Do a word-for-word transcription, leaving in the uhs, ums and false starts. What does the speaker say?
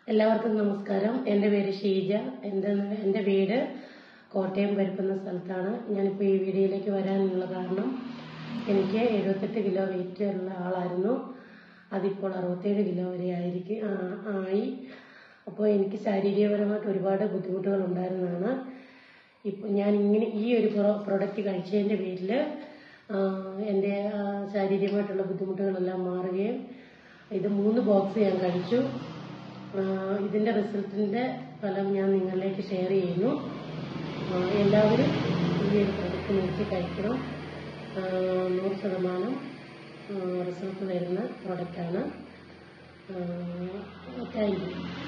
എല്ലാവർക്കും നമസ്കാരം. എൻ്റെ പേര് ഷീജ. എൻ്റെ എൻ്റെ വീട് കോട്ടയം പരുക്കുന്ന സ്ഥലത്താണ്. ഞാനിപ്പോൾ ഈ വീഡിയോയിലേക്ക് വരാനുള്ള കാരണം, എനിക്ക് എഴുപത്തെട്ട് കിലോ വെയിറ്റ് ഉള്ള ആളായിരുന്നു. അതിപ്പോൾ അറുപത്തേഴ് കിലോ വരെ ആയിരിക്കും ആയി. അപ്പോൾ എനിക്ക് ശാരീരികപരമായിട്ട് ഒരുപാട് ബുദ്ധിമുട്ടുകൾ ഉണ്ടായിരുന്നതാണ്. ഇപ്പോൾ ഞാൻ ഇങ്ങനെ ഈ ഒരു പ്രൊഡക്റ്റ് കഴിച്ചതിൻ്റെ പേരിൽ എൻ്റെ ശാരീരികമായിട്ടുള്ള ബുദ്ധിമുട്ടുകളെല്ലാം മാറുകയും, ഇത് മൂന്ന് ബോക്സ് ഞാൻ കഴിച്ചു. ഇതിൻ്റെ റിസൾട്ടിൻ്റെ ഫലം ഞാൻ നിങ്ങളിലേക്ക് ഷെയർ ചെയ്യുന്നു. എല്ലാവരും ഈ ഒരു പ്രൊഡക്റ്റ് മേടിച്ച് കഴിക്കണം. നൂറ് ശതമാനം റിസൾട്ട് തരുന്ന പ്രൊഡക്റ്റാണ്. Thank U.